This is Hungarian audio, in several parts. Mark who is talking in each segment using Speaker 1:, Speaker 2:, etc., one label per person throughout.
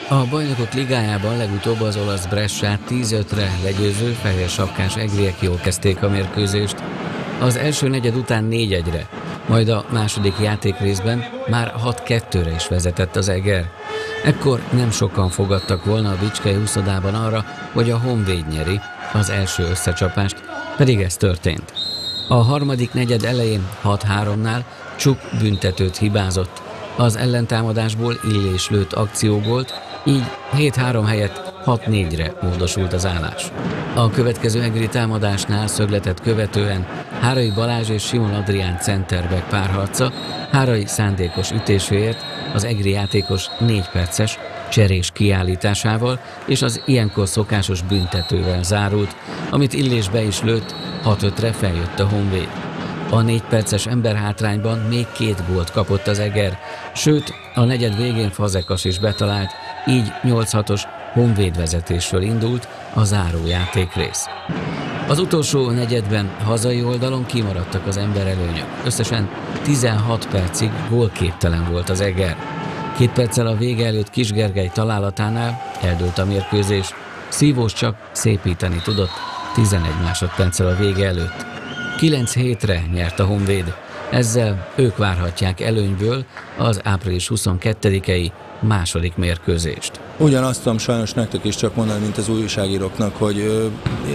Speaker 1: A Bajnokok Ligájában legutóbb az olasz Bressát 10-5-re legyőző fehér sapkás egriek jól kezdték a mérkőzést. Az első negyed után 4-1-re, majd a második játékrészben már 6-2-re is vezetett az Eger. Ekkor nem sokan fogadtak volna a Bicskei úszodában arra, hogy a Honvéd nyeri az első összecsapást, pedig ez történt. A harmadik negyed elején 6-3-nál Csuk büntetőt hibázott. Az ellentámadásból Illés lőtt akciógolt, így 7-3 helyett 6-4-re módosult az állás. A következő egri támadásnál szögletet követően Hárai Balázs és Simon Adrián centerback párharca Hárai szándékos ütéséért az egri játékos 4 perces cserés kiállításával és az ilyenkor szokásos büntetővel zárult, amit Illés be is lőtt, 6-5-re feljött a Honvéd. A 4 perces emberhátrányban még 2 gólt kapott az Eger, sőt a negyed végén Fazekas is betalált, így 8-6-os Honvéd vezetésről indult a záró játékrész. Az utolsó negyedben hazai oldalon kimaradtak az emberelőnyök. Összesen 16 percig gólképtelen volt az Eger. 2 perccel a vége előtt Kis Gergely találatánál eldőlt a mérkőzés. Szívós csak szépíteni tudott 11 másodperccel a vége előtt. 9-7-re nyert a Honvéd. Ezzel ők várhatják előnyből az április 22-i második mérkőzést.
Speaker 2: Ugyanazt tudom sajnos nektek is csak mondani, mint az újságíróknak, hogy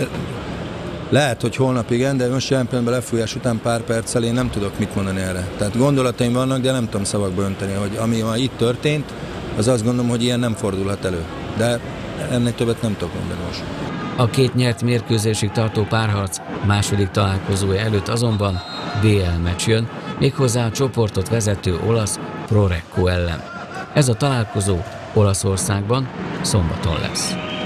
Speaker 2: lehet, hogy holnap igen, de most jelen pillanatban lefújás után pár perccel én nem tudok mit mondani erre. Tehát gondolataim vannak, de nem tudom szavakba önteni, hogy ami ma itt történt, az azt gondolom, hogy ilyen nem fordulhat elő. De ennél többet nem tudok mondani most.
Speaker 1: A 2 nyert mérkőzésig tartó párharc második találkozója előtt azonban BL meccs jön, méghozzá a csoportot vezető olasz Prorecco ellen. Ez a találkozó Olaszországban szombaton lesz.